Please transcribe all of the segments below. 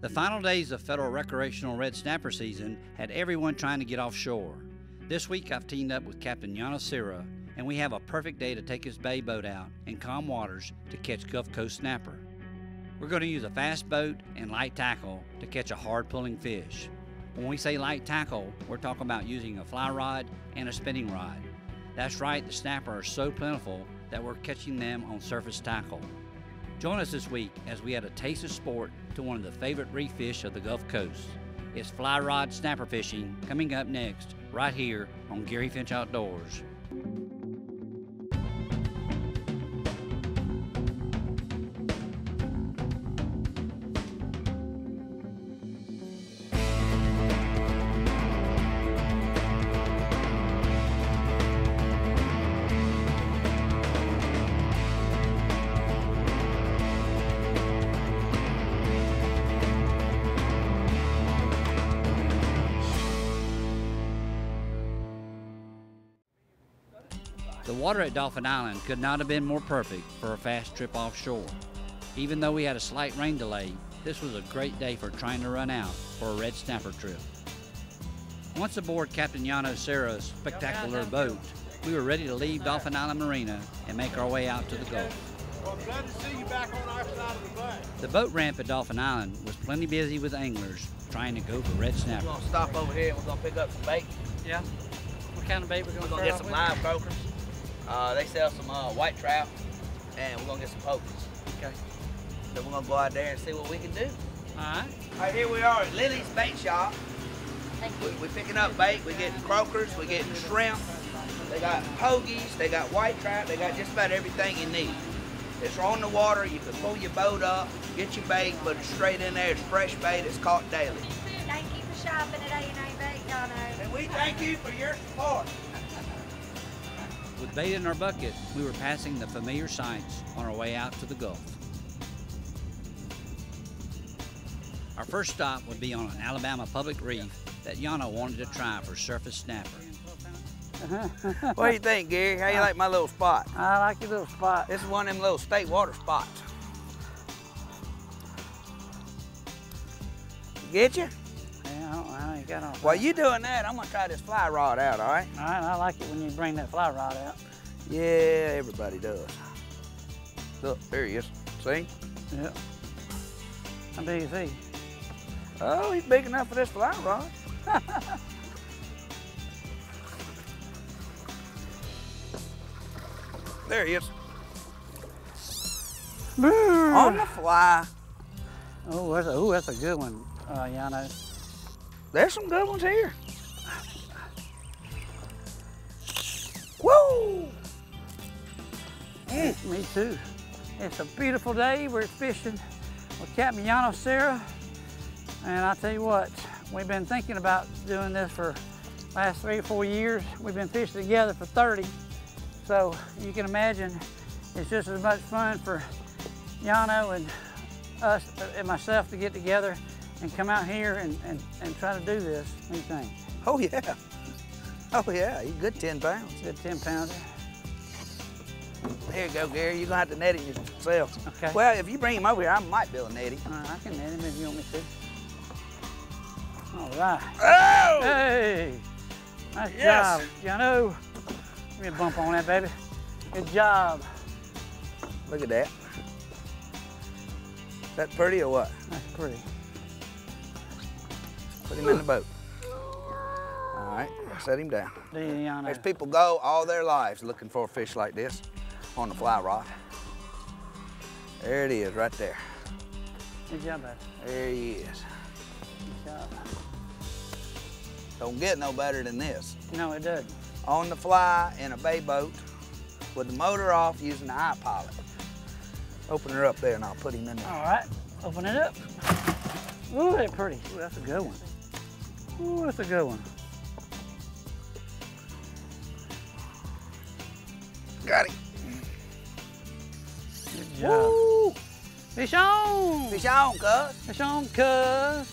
The final days of federal recreational red snapper season had everyone trying to get offshore. This week I've teamed up with Captain Yano Serra, and we have a perfect day to take his bay boat out in calm waters to catch Gulf Coast snapper. We're going to use a fast boat and light tackle to catch a hard pulling fish. When we say light tackle, we're talking about using a fly rod and a spinning rod. That's right, the snapper are so plentiful that we're catching them on surface tackle. Join us this week as we add a taste of sport to one of the favorite reef fish of the Gulf Coast. It's fly rod snapper fishing coming up next, right here on Gary Finch Outdoors. The water at Dolphin Island could not have been more perfect for a fast trip offshore. Even though we had a slight rain delay, this was a great day for trying to run out for a red snapper trip. Once aboard Captain Yano Serra's spectacular boat, we were ready to leave Dolphin Island Marina and make our way out to the Gulf. Well, I'm glad to see you back on our side of the bay. The boat ramp at Dolphin Island was plenty busy with anglers trying to go for red snapper. We're gonna stop over here and we're gonna pick up some bait. Yeah? What kind of bait we're gonna get some live croakers. They sell some white trout, and we're gonna get some pokers. Okay. Then we're gonna go out there and see what we can do. All right. All right, here we are at Lily's Bait Shop. We're picking up bait. We're getting croakers. We're getting shrimp. They got pogies. They got white trout. They got just about everything you need. It's on the water. You can pull your boat up, get your bait, put it straight in there. It's fresh bait. It's caught daily. Thank you for shopping at A&A Bait, Yano. And we thank you for your support. With bait in our bucket, we were passing the familiar sights on our way out to the Gulf. Our first stop would be on an Alabama public reef that Yano wanted to try for surface snapper. What do you think, Gary? How you like my little spot? I like your little spot. This is one of them little state water spots. Get you? Yeah, I ain't got on. While you doing that, I'm gonna try this fly rod out, all right? All right, I like it when you bring that fly rod out. Yeah, everybody does. Look, there he is. See? Yep. How big is he? Oh, he's big enough for this fly rod. There he is. On the fly. Oh, that's a good one, Yano. There's some good ones here. Woo! Me too. It's a beautiful day. We're fishing with Captain Yano Serra. And I tell you what, we've been thinking about doing this for the last 3 or 4 years. We've been fishing together for 30. So you can imagine it's just as much fun for Yano and us and myself to get together and come out here and try to do this. What do you think? Oh yeah. Oh yeah, he's a good 10 pounds. Good 10 pounder. There you go, Gary. You're gonna have to net him yourself. Okay. Well, if you bring him over here, I might be able to net him. All right, I can net him if you want me to. All right. Oh! Hey! Nice Yes. job, Yano. Give me a bump on that, baby. Good job. Look at that. Is that pretty or what? That's pretty. Put him in the boat. All right, set him down. Yano. There's people go all their lives looking for a fish like this on the fly rod. There it is, right there. Good job, baby. There he is. Good job. Don't get no better than this. No, it doesn't. On the fly in a bay boat with the motor off using the iPilot. Open her up there and I'll put him in there. All right, open it up. Ooh, that's pretty. Ooh, that's a good one. Ooh, that's a good one. Got him. Good job. Woo! Fish on! Fish on, cuz. Fish on, cuz.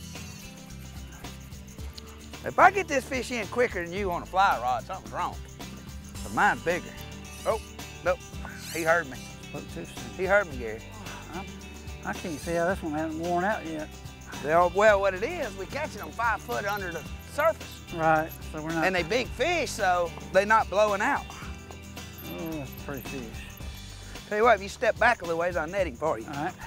If I get this fish in quicker than you on a fly rod, something's wrong. But mine's bigger. Oh, nope. He heard me. Look too soon. He heard me, Gary. I can't see how this one hasn't worn out yet. Well, what it is, we're catching them 5 foot under the surface. Right, so we're not. And they big fish, so they're not blowing out. Oh, that's a pretty fish. Tell you what, if you step back a little ways, I'll net him for you. All right.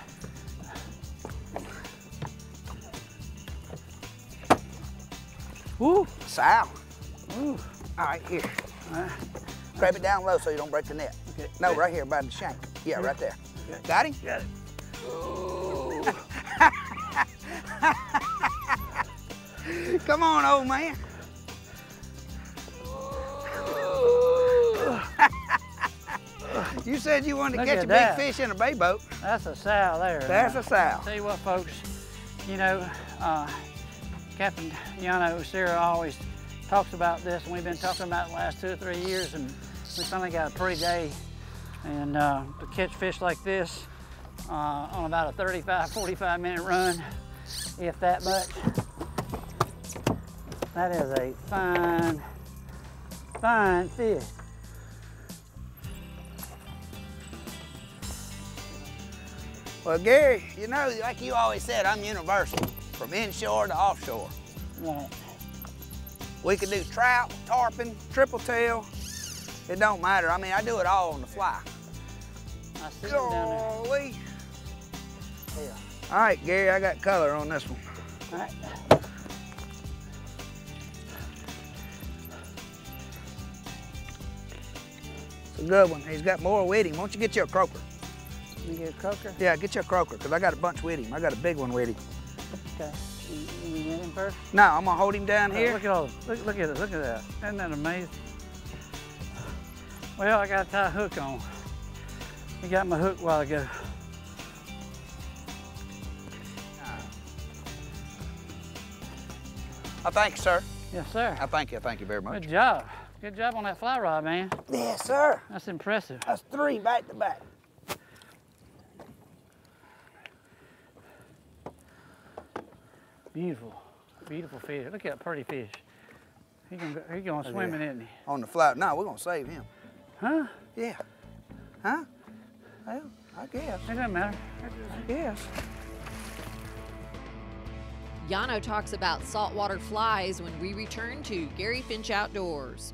Woo! Sow. Ooh. All right, here. All right. Grab it down low so you don't break the net. Okay. No, right here by the shank. Yeah, right there. Okay. Got him? Got it. Come on, old man. You said you wanted to Look catch at a that. big fish in a bay boat. That's a sow there. That's a sow. Tell you what, folks, you know, Captain Yano Serra always talks about this, and we've been talking about it the last 2 or 3 years, and we finally got a pretty day. And to catch fish like this on about a 35, 45-minute run, if that much, that is a fine, fine fish. Well, Gary, you know, like you always said, I'm universal, from inshore to offshore. Right. We can do trout, tarpon, triple tail. It don't matter. I mean, I do it all on the fly. I see it down there. Golly. Yeah. All right, Gary, I got color on this one. All right. It's a good one. He's got more with him. Why don't you get you a croaker? You get a croaker? Yeah, get you a croaker, because I got a bunch with him. I got a big one with him. Okay. You get him first? No, I'm going to hold him down here. Look at all. Look at it. Look at that. Isn't that amazing? Well, I got to tie a hook on. I got my hook a while ago. I thank you, sir. Yes, sir. I thank you very much. Good job. Good job on that fly rod, man. Yes, sir. That's impressive. That's 3 back to back. Beautiful. Beautiful fish. Look at that pretty fish. He's going swimming, isn't he? On the flat. No, we're going to save him. Huh? Yeah. Huh? Well, I guess. It doesn't matter. I guess. Yano talks about saltwater flies when we return to Gary Finch Outdoors.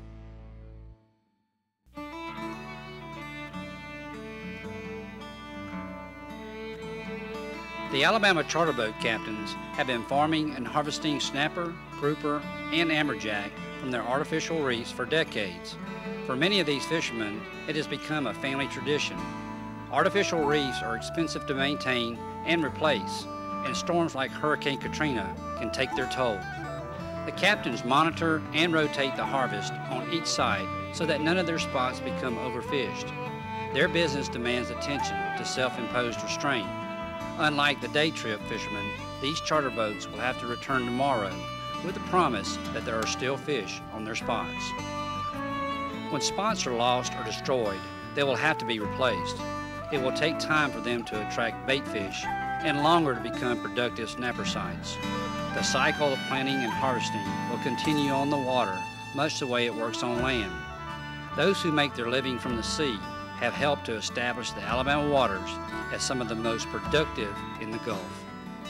The Alabama charter boat captains have been farming and harvesting snapper, grouper, and amberjack from their artificial reefs for decades. For many of these fishermen, it has become a family tradition. Artificial reefs are expensive to maintain and replace, and storms like Hurricane Katrina can take their toll. The captains monitor and rotate the harvest on each side so that none of their spots become overfished. Their business demands attention to self-imposed restraint. Unlike the day trip fishermen, these charter boats will have to return tomorrow with the promise that there are still fish on their spots. When spots are lost or destroyed, they will have to be replaced. It will take time for them to attract bait fish and longer to become productive snapper sites. The cycle of planting and harvesting will continue on the water, much the way it works on land. Those who make their living from the sea have helped to establish the Alabama waters as some of the most productive in the Gulf.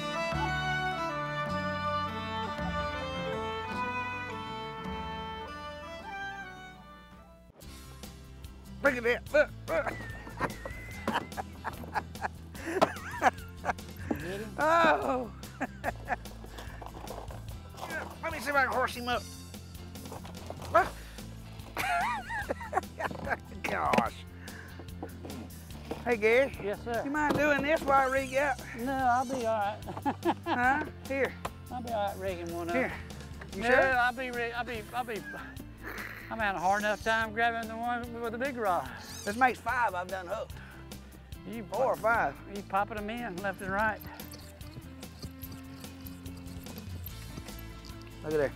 Look at that. Look, look. Oh. Let me see if I can horse him up. Gosh. Hey, Gary. Yes, sir. You mind doing this while I rig out? No, I'll be all right. Huh? Here. I'll be all right rigging one up. Here. You No, sure? I'm having a hard enough time grabbing the one with the big rod. This makes 5 I've done hooked. You 4 or 5. You popping them in left and right. Look at there.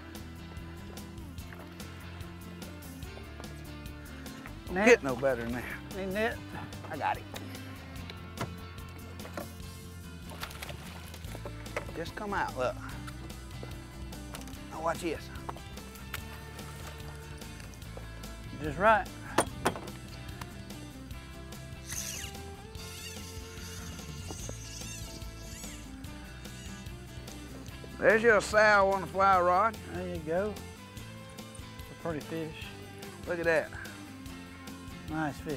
Net. Get no better than that. Need net. I got it. Just come out, look. Now watch this. Just right. There's your sow on the fly rod. There you go. It's a pretty fish. Look at that. Nice fish.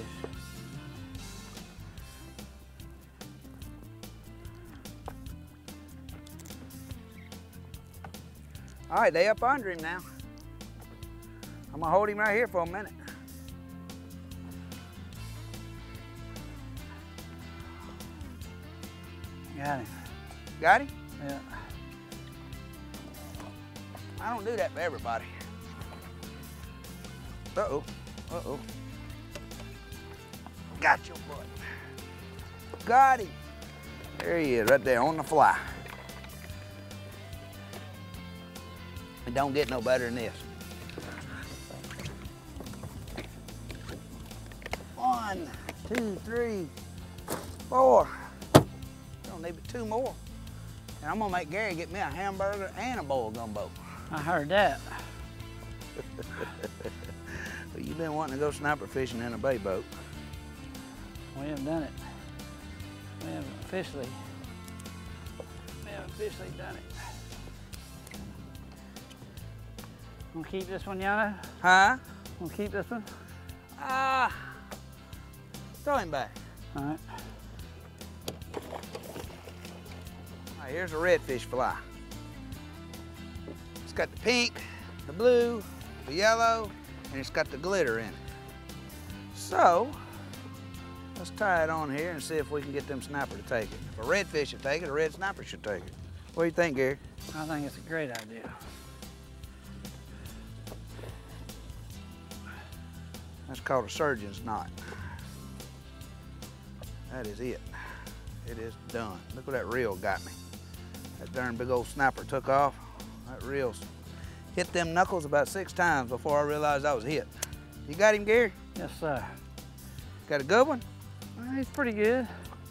All right, they up under him now. I'm gonna hold him right here for a minute. Got him. Got him? Yeah. I don't do that for everybody. Uh-oh, uh-oh. Got your butt. Got him. There he is, right there on the fly. It don't get no better than this. 1, 2, 3, 4. Don't need but 2 more. And I'm gonna make Gary get me a hamburger and a bowl of gumbo. I heard that. Well, you've been wanting to go snapper fishing in a bay boat. We haven't done it. We haven't officially done it. Gonna keep this one, Yano? Huh? Gonna keep this one? Throw him back. All right. All right, here's a redfish fly. It's got the pink, the blue, the yellow, and it's got the glitter in it. So, let's tie it on here and see if we can get them snapper to take it. If a redfish should take it, a red snapper should take it. What do you think, Gary? I think it's a great idea. That's called a surgeon's knot. That is it. It is done. Look what that reel got me. That darn big old snapper took off. That reel's hit them knuckles about 6 times before I realized I was hit. You got him, Gary? Yes, sir. Got a good one? Well, he's pretty good.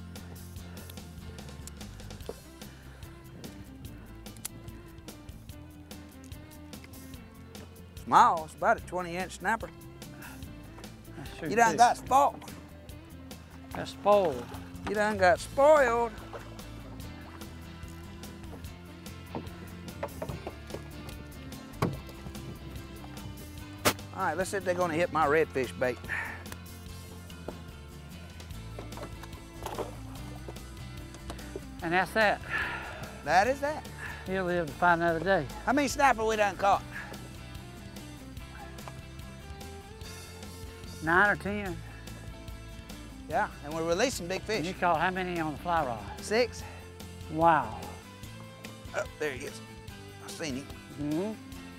Small. It's about a 20-inch snapper. That's true, You done too. got spoiled. Got spoiled. You done got spoiled. All right, let's see if they're gonna hit my redfish bait. And that's that. That is that. He'll live to fight another day. How many snapper we done caught? 9 or 10. Yeah, and we're releasing big And you fish. caught how many on the fly rod? 6. Wow. Oh, there he is. I seen him. Mm-hmm.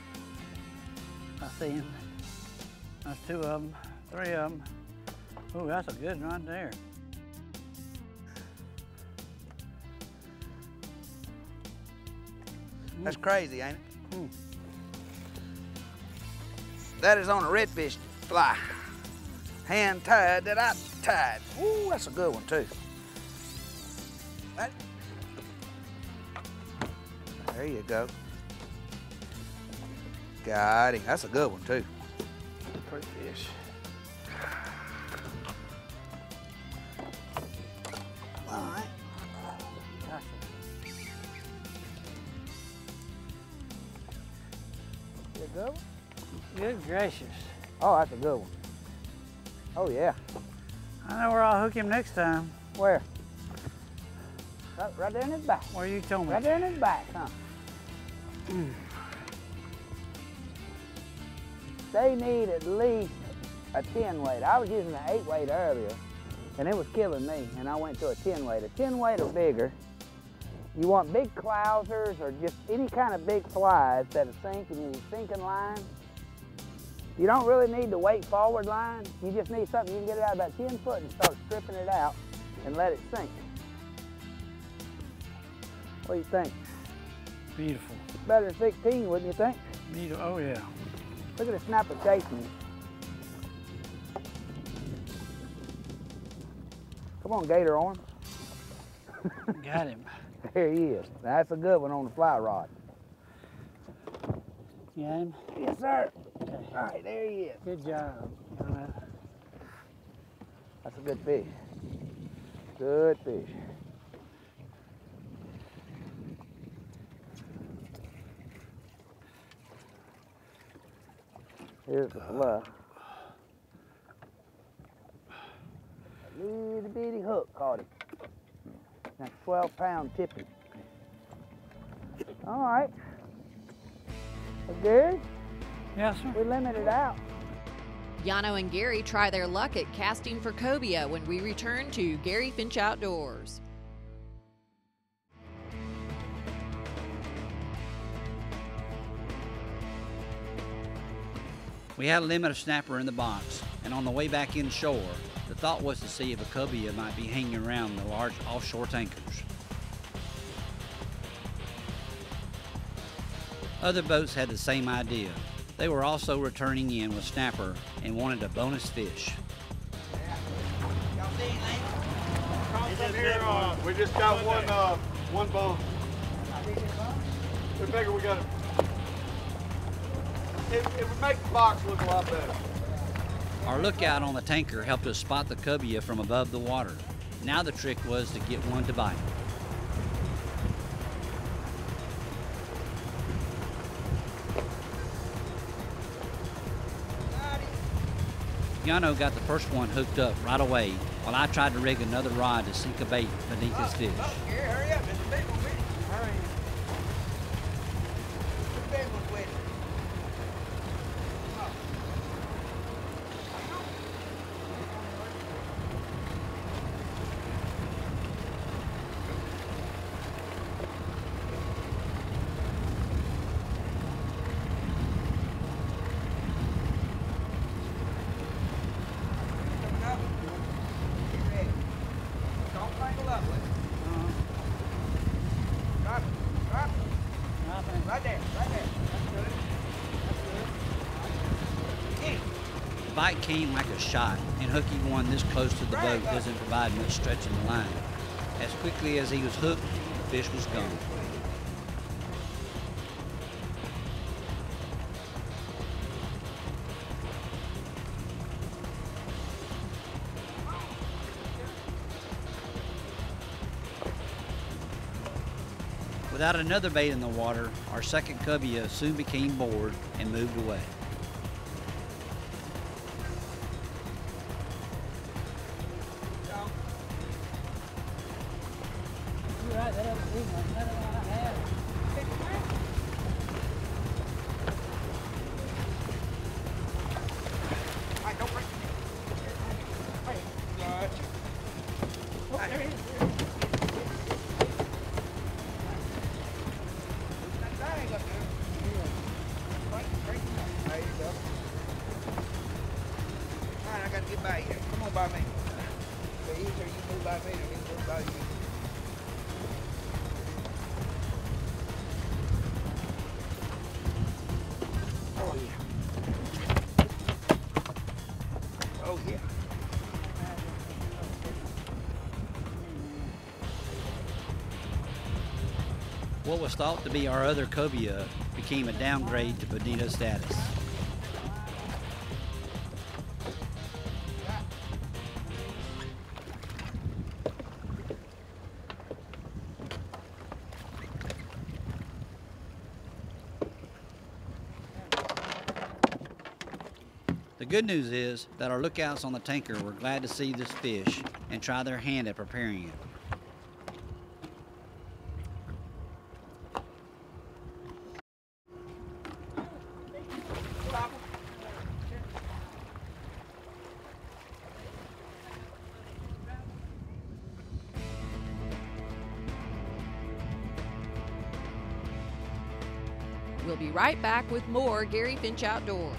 I see him. That's 2 of them, 3 of them. Oh, that's a good one right there. That's crazy, ain't it? Hmm. That is on a redfish fly. Hand tied that I tied. Ooh, that's a good one too. That- There you go. Got him. That's a good one too. Pretty fish. All right. Gotcha. You go? Good gracious. Oh, that's a good one. Oh yeah. I know where I'll hook him next time. Where? Right there in his back. Where you told me. Right there in his back, huh? They need at least a 10 weight. I was using an 8 weight earlier, and it was killing me, and I went to a 10 weight. A 10 weight or bigger. You want big clousers or just any kind of big flies that are sink and use sinking line. You don't really need the weight forward line. You just need something you can get it out about 10 foot and start stripping it out and let it sink. What do you think? Beautiful. Better than 16, wouldn't you think? Beautiful. Oh, yeah. Look at the snapper chasing you. Come on, gator arms. Got him. There he is. That's a good one on the fly rod. You got him? Yes, sir. Okay. All right, there he is. Good job. That's a good fish. Good fish. Here's the fluff. A little bitty hook caught him. That's 12-pound tipping. All right. Well, good? Yes, sir. We limited out. Yano and Gary try their luck at casting for cobia when we return to Gary Finch Outdoors. We had a limit of snapper in the box, and on the way back inshore, the thought was to see if a cobia might be hanging around the large offshore tankers. Other boats had the same idea. They were also returning in with snapper and wanted a bonus fish. Y'all see anything? Here, we just got one boat. We figure we got it. It would make the box look a lot better. Our lookout on the tanker helped us spot the cobia from above the water. Now the trick was to get one to bite. Yano got the first one hooked up right away while I tried to rig another rod to sink a bait beneath his fish. Here, hurry up. It's a big one with it. Hurry. It's a big one with it. The bite came like a shot, and hooking one this close to the boat doesn't provide much stretch in the line. As quickly as he was hooked, the fish was gone. Without another bait in the water, our second cobia soon became bored and moved away. I gotta get by here. Come on by me. The easier you move by me, the easier move by you. Oh yeah. Oh yeah. What was thought to be our other cobia became a downgrade to bonito status. The good news is that our lookouts on the tanker were glad to see this fish and try their hand at preparing it. We'll be right back with more Gary Finch Outdoors.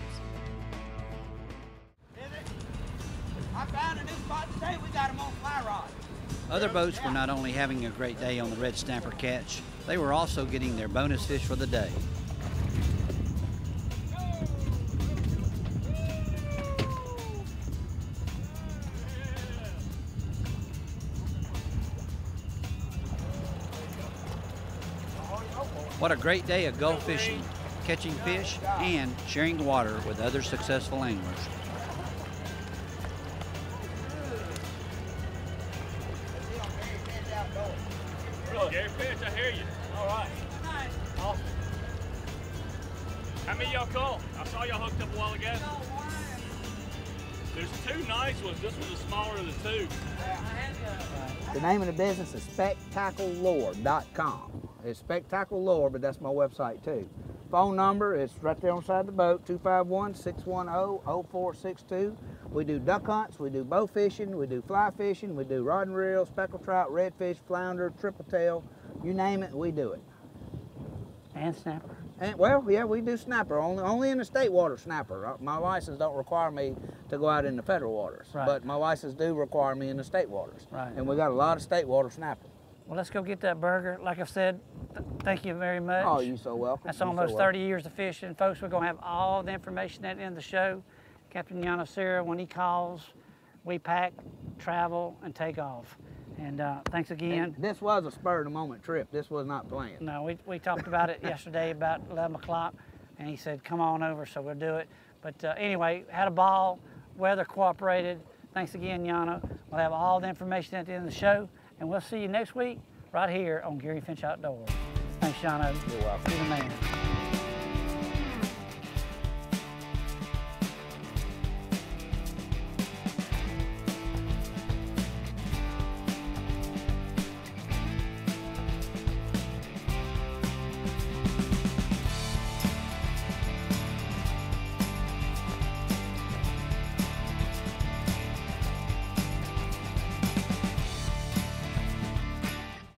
I found a new spot today. We got them on fly rod. Other boats were not only having a great day on the red snapper catch, they were also getting their bonus fish for the day. What a great day of gulf fishing, catching fish, and sharing the water with other successful anglers. Gary Finch, I hear you. All right. Awesome. How many y'all caught? I saw y'all hooked up a while ago. There's two nice ones. This was the smaller of the two. The name of the business is spectaclelure.com. It's Spectacle Lure, but that's my website too. Phone number is right there on the side of the boat, 251-610-0462. We do duck hunts, we do bow fishing, we do fly fishing, we do rod and reel, speckled trout, redfish, flounder, triple tail, you name it, we do it. And snapper. And, well, yeah, we do snapper, only in the state water snapper. My license don't require me to go out in the federal waters, Right. but my license do require me in the state waters. Right. And we got a lot of state water snapper. Well, let's go get that burger. Like I said, thank you very much. Oh, you're so welcome. That's You're so almost welcome. 30 years of fishing. Folks, we're going to have all the information at the end of the show. Captain Yano Serra, when he calls, we pack, travel, and take off. And thanks again. And this was a spur-of-the-moment trip. This was not planned. No, we talked about it yesterday about 11 o'clock, and he said, come on over, so we'll do it. But anyway, had a ball, weather cooperated. Thanks again, Yano. We'll have all the information at the end of the show, and we'll see you next week right here on Gary Finch Outdoors. Thanks, Yano. You're welcome. You're the man.